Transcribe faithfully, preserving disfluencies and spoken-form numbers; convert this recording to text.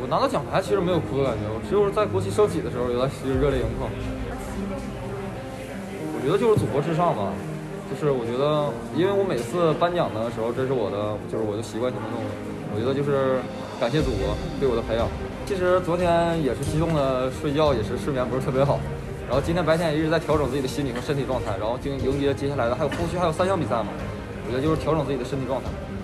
我拿到奖牌其实没有哭的感觉，我只有在国旗升起的时候有点热泪盈眶。我觉得就是祖国至上吧，就是我觉得，因为我每次颁奖的时候，这是我的，就是我的习惯性的动作。我觉得就是感谢祖国对我的培养。其实昨天也是激动的睡觉，也是睡眠不是特别好。然后今天白天也一直在调整自己的心理和身体状态，然后迎迎接接下来的还有后续还有三项比赛嘛，我觉得就是调整自己的身体状态。